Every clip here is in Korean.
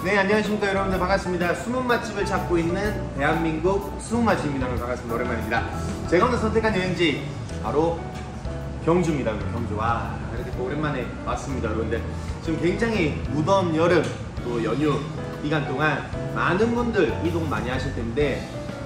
네, 안녕하십니까 여러분들. 반갑습니다. 숨은 맛집을 찾고 있는 대한민국 숨은 맛집입니다. 반갑습니다. 오랜만입니다. 제가 오늘 선택한 여행지 바로 경주입니다. 경주. 와, 이렇게 또 오랜만에 왔습니다 여러분들. 지금 굉장히 무더운 여름 또 연휴 기간 동안 많은 분들 이동 많이 하실 텐데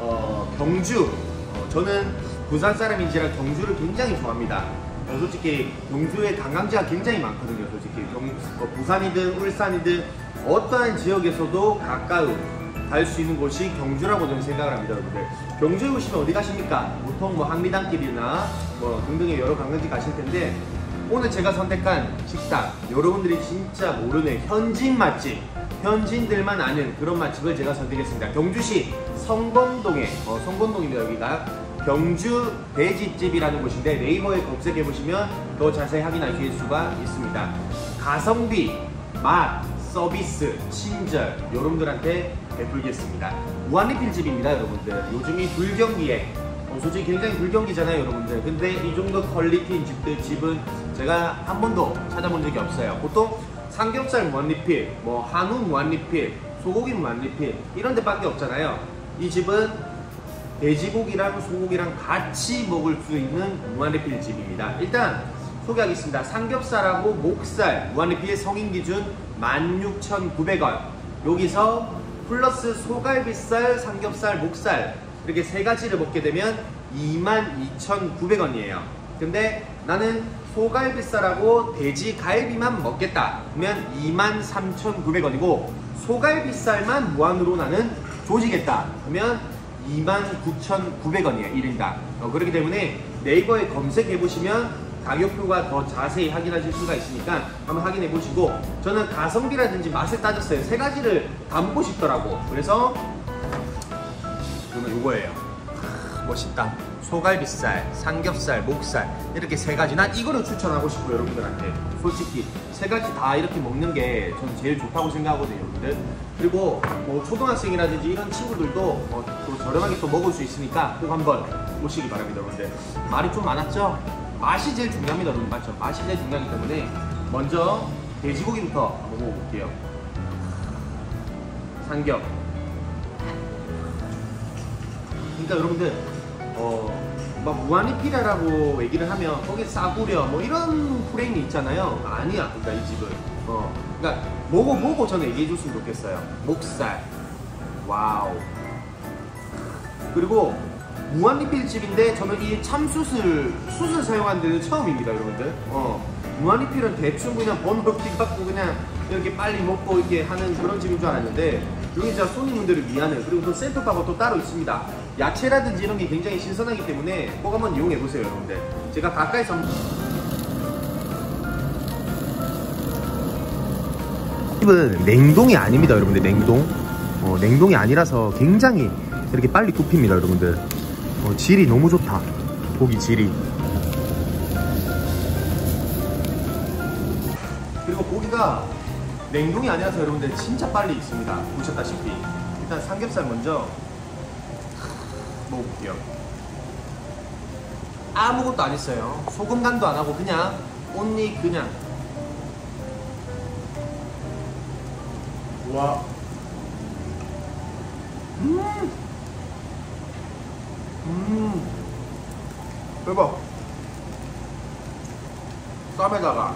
경주, 저는 부산 사람인지라 경주를 굉장히 좋아합니다. 솔직히 경주에 관광지가 굉장히 많거든요. 솔직히 부산이든 울산이든 어떠한 지역에서도 가까운 갈 수 있는 곳이 경주라고 저는 생각을 합니다. 여러분들, 경주에 오시면 어디 가십니까? 보통 뭐 항리단길이나 뭐 등등의 여러 관광지 가실 텐데, 오늘 제가 선택한 식당, 여러분들이 진짜 모르는 현지인 맛집, 현지인들만 아는 그런 맛집을 제가 선택했습니다. 경주시 성건동에, 성건동입니다. 여기가 경주 돼지집이라는 곳인데, 네이버에 검색해보시면 더 자세히 확인하실 수가 있습니다. 가성비, 맛, 서비스, 친절, 여러분들한테 베풀겠습니다. 무한리필집입니다 여러분들. 요즘이 불경기에 솔직히 굉장히 불경기잖아요 여러분들. 근데 이 정도 퀄리티인 집은 제가 한 번도 찾아본 적이 없어요. 보통 삼겹살 무한리필, 뭐 한우 무한리필, 소고기 무한리필 이런 데밖에 없잖아요. 이 집은 돼지고기랑 소고기랑 같이 먹을 수 있는 무한리필 집입니다. 일단 소개하겠습니다. 삼겹살하고 목살 무한리필 성인 기준 16,900원. 여기서 플러스 소갈비살, 삼겹살, 목살 이렇게 세 가지를 먹게 되면 22,900원이에요. 근데 나는 소갈비살하고 돼지갈비만 먹겠다 그러면 23,900원이고, 소갈비살만 무한으로 나는 조지겠다 그러면 29,900원이에요 1인당. 그렇기 때문에 네이버에 검색해보시면 가격표가 더 자세히 확인하실 수가 있으니까 한번 확인해 보시고, 저는 가성비라든지 맛을 따졌어요. 세 가지를 다 먹고 싶더라고. 그래서 그러면 이거예요. 멋있다. 소갈비살, 삼겹살, 목살 이렇게 세 가지. 난 이거를 추천하고 싶어요 여러분들한테. 솔직히 세 가지 다 이렇게 먹는 게 저는 제일 좋다고 생각하거든요 여러분들. 그리고 뭐 초등학생이라든지 이런 친구들도 또 저렴하게 또 먹을 수 있으니까 꼭 한번 오시기 바랍니다 여러분들. 말이 좀 많았죠? 맛이 제일 중요합니다 여러분. 맞죠? 맛이 제일 중요하기 때문에 먼저 돼지고기부터 한번 먹어볼게요. 삼겹. 그러니까 여러분들 막 무한리필이라고 얘기를 하면 거기 싸구려 뭐 이런 프레임이 있잖아요. 아니야. 그러니까 이 집은 그러니까 먹어보고 저는 얘기해 줬으면 좋겠어요. 목살, 와우. 그리고 무한리필 집인데 저는 이 참숯을 사용한 데는 처음입니다 여러분들. 무한리필은 대충 그냥 번호 픽갖고 그냥 이렇게 빨리 먹고 이렇게 하는 그런 집인 줄 알았는데, 여기 진짜 손님분들을 위하는, 그리고 또 셀프바가 또 따로 있습니다. 야채라든지 이런 게 굉장히 신선하기 때문에 꼭 한번 이용해 보세요 여러분들. 제가 가까이서 집은 냉동이 아닙니다 여러분들. 냉동이 아니라서 굉장히 이렇게 빨리 굽힙니다 여러분들. 질이 너무 좋다. 고기 질이. 그리고 고기가 냉동이 아니라서 여러분들 진짜 빨리 익습니다. 보셨다시피. 일단 삼겹살 먼저 먹어볼게요. 아무것도 안 했어요. 소금 간도 안 하고 그냥 온리 그냥. 와. 대박. 쌈에다가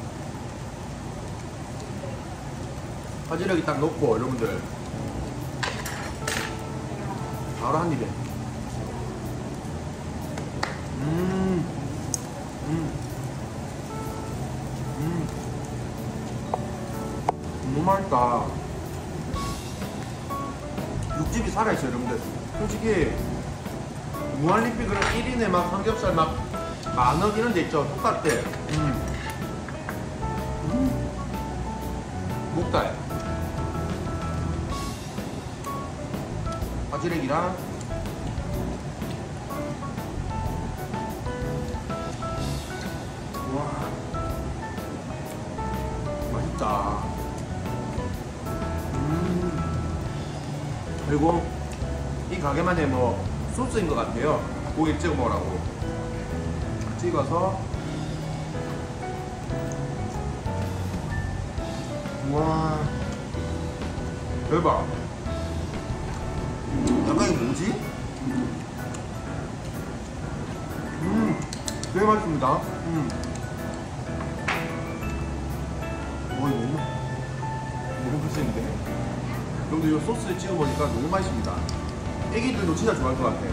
바지락이 딱 넣고 여러분들 바로 한 입에. 너무 맛있다. 육즙이 살아있어요 여러분들. 솔직히 무한리필 그런 1인에 막 삼겹살 막 10,000원 이런 데 있죠. 똑같아. 목살, 바지락이랑 와, 맛있다. 그리고 이 가게만의 뭐 소스인 것 같아요. 고기 찍어 먹으라고 찍어서. 와, 대박. 약간 이게 뭐지? 되게 맛있습니다. 너무 맛있는데? 여러분들 이거 소스에 찍어 보니까 너무 맛있습니다. 애기들도 진짜 좋아할 것 같아요.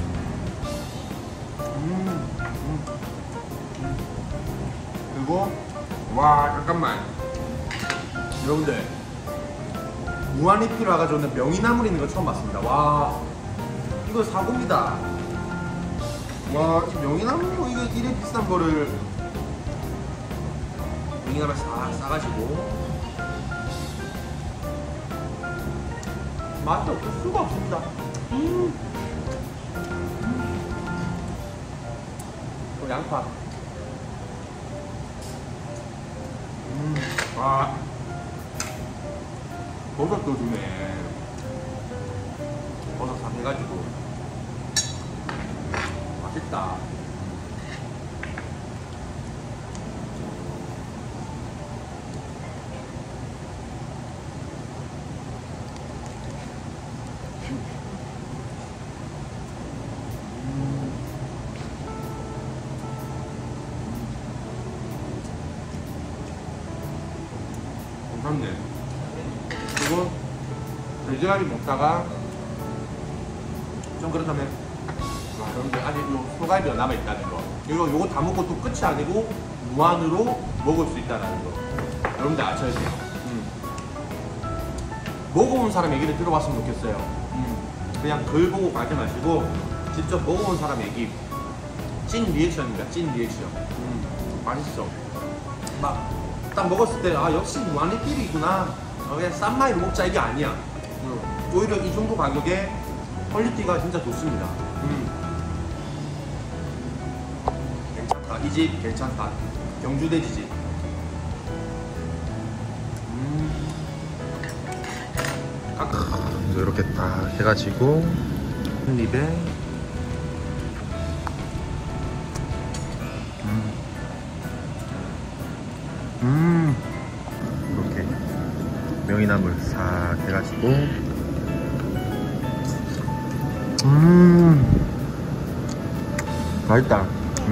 그리고 와 잠깐만 여러분들 무한리필 와가지고 명이나물 있는 거 처음 봤습니다. 와 이거 사고입니다. 와 이 명이나물 이게 이래 비싼 거를 명이나물 싸가지고 맛이 없을 수가 없습니다. 또 양파. 와 버섯도 주네. 버섯 다 해가지고 맛있다. 괜찮네. 그리고 돼지갈비 먹다가 좀 그렇다면 여러분들 아직 요 소갈비가 남아있다는 거 요거 다 먹고 또 끝이 아니고 무한으로 먹을 수 있다는 거 여러분들 아셔야 돼요. 먹어본 사람 얘기를 들어봤으면 좋겠어요. 그냥 글 보고 가지 마시고 직접 먹어본 사람 얘기. 찐 리액션입니다. 찐 리액션. 맛있어. 막 딱 먹었을 때 아 역시 무한리필이구나. 그냥 싼 마이로 먹자 이게 아니야. 오히려 이 정도 가격에 퀄리티가 진짜 좋습니다. 괜찮다. 이 집 괜찮다. 경주돼지집. 이렇게 딱 해가지고 한 입에 이렇게 명이나물 싹 해가지고 맛있다.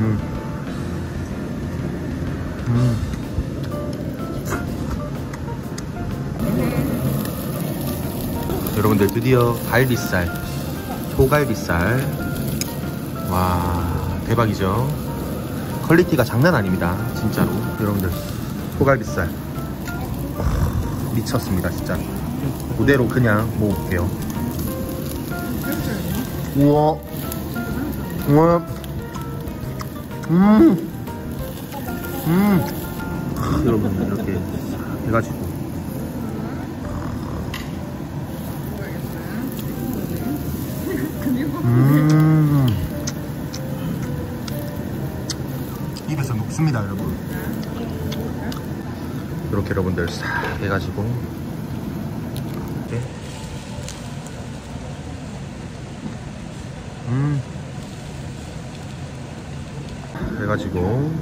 여러분들 드디어 갈비살, 소갈비살. 와 대박이죠. 퀄리티가 장난 아닙니다 진짜로. 여러분들 소갈비살 미쳤습니다 진짜. 그대로 그냥 먹어볼게요. 우와 우와 여러분 이렇게 해가지고 입에서 녹습니다 여러분. 이렇게 여러분들 싹 해가지고 이렇게 해가지고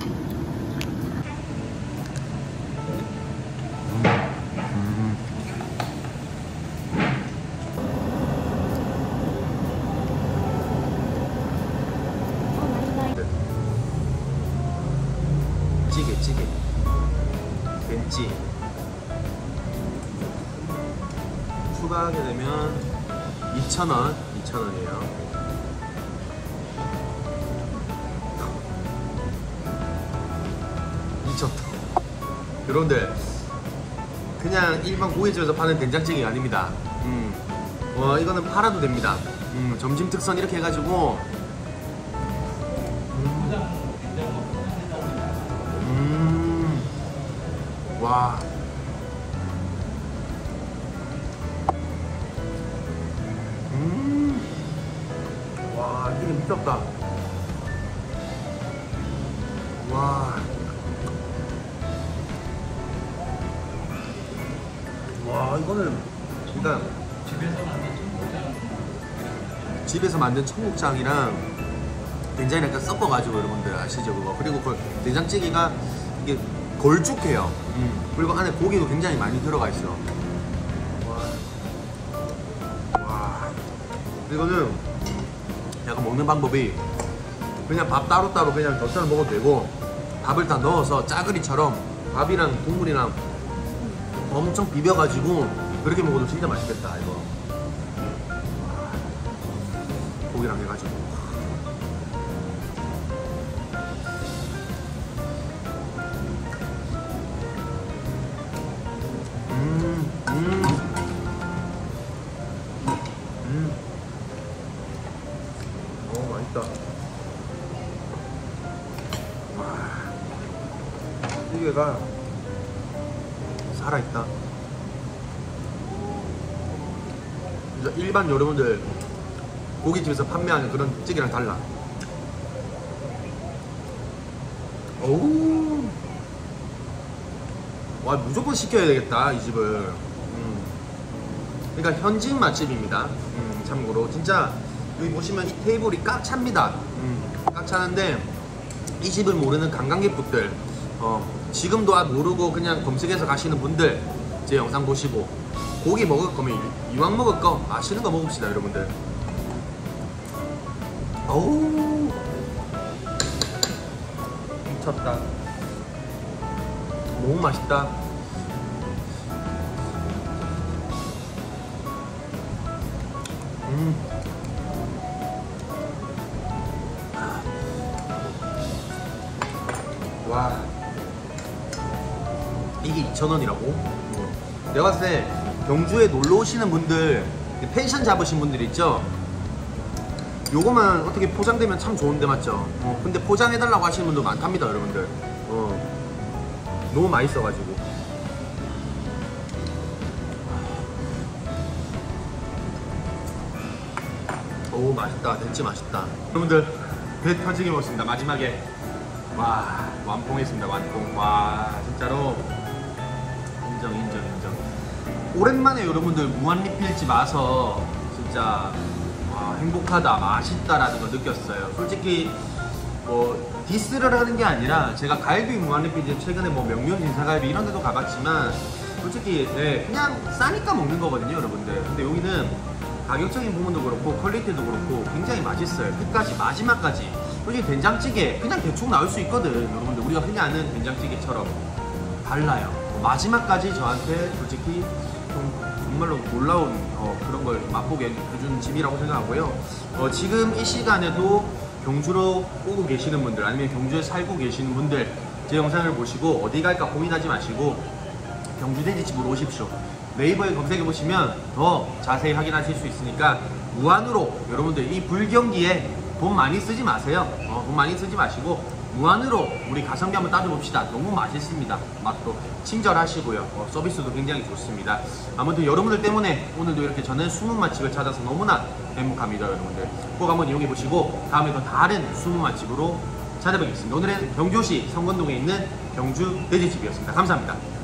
찌개 벤찌 추가하게 되면 2,000원이에요. 미쳤다. 여러분들 그냥 일반 고깃집에서 파는 된장찌개가 아닙니다. 이거는 팔아도 됩니다. 점심 특선 이렇게 해가지고 와 와 이게 미쳤다. 와 이거는 일단 집에서 만든 청국장이랑 된장이랑 약간 섞어가지고 여러분들 아시죠 그거. 그리고 그 된장찌개가 이게 걸쭉해요. 그리고 안에 고기도 굉장히 많이 들어가 있어. 와 이거는 약간 먹는 방법이 그냥 밥 따로따로 그냥 젓살을 먹어도 되고 밥을 다 넣어서 짜글이처럼 밥이랑 국물이랑 엄청 비벼가지고 그렇게 먹어도 진짜 맛있겠다 이거. 고기랑 해가지고. 맛있다. 찌개가 살아있다. 진짜 일반 여러분들 고깃집에서 판매하는 그런 찌개랑 달라. 오우. 와, 무조건 시켜야 되겠다 이 집을. 그러니까 현지인 맛집입니다. 참고로 진짜 여기 보시면 이 테이블이 꽉 찹니다. 꽉 차는데 이 집을 모르는 관광객분들, 지금도 모르고 그냥 검색해서 가시는 분들 제 영상 보시고 고기 먹을 거면 이왕 먹을 거 맛있는 거 먹읍시다 여러분들. 어우, 미쳤다. 너무 맛있다. 와, 이게 2,000원이라고? 내가 봤을 때 경주에 놀러 오시는 분들, 펜션 잡으신 분들 있죠? 요거만 어떻게 포장되면 참 좋은데 맞죠? 근데 포장해달라고 하시는 분도 많답니다 여러분들. 너무 맛있어가지고. 오, 맛있다. 진짜 맛있다. 여러분들 배 터지게 먹었습니다. 마지막에 와, 완봉했습니다. 완봉. 와, 진짜로 인정. 오랜만에 여러분들 무한리필집 와서 진짜 와, 행복하다, 맛있다라는 거 느꼈어요. 솔직히 뭐 디스를 하는 게 아니라 제가 갈비 무한리필집 최근에 뭐 명륜 진사갈비 이런 데도 가봤지만 솔직히 그냥 싸니까 먹는 거거든요 여러분들. 근데 여기는 가격적인 부분도 그렇고 퀄리티도 그렇고 굉장히 맛있어요. 끝까지 마지막까지. 솔직히 된장찌개 그냥 대충 나올 수 있거든 여러분들. 우리가 흔히 아는 된장찌개처럼 달라요. 마지막까지 저한테 솔직히 정말로 놀라운 그런 걸 맛보게 해주는 집이라고 생각하고요. 지금 이 시간에도 경주로 오고 계시는 분들 아니면 경주에 살고 계시는 분들 제 영상을 보시고 어디 갈까 고민하지 마시고 경주 돼지집으로 오십시오. 네이버에 검색해 보시면 더 자세히 확인하실 수 있으니까 무한으로 여러분들 이 불경기에 돈 많이 쓰지 마세요. 돈 많이 쓰지 마시고 무한으로 우리 가성비 한번 따져봅시다. 너무 맛있습니다. 맛도 친절하시고요. 서비스도 굉장히 좋습니다. 아무튼 여러분들 때문에 오늘도 이렇게 저는 숨은 맛집을 찾아서 너무나 행복합니다. 여러분들 꼭 한번 이용해 보시고 다음에 더 다른 숨은 맛집으로 찾아뵙겠습니다. 오늘은 경주시 성건동에 있는 경주 돼지집이었습니다. 감사합니다.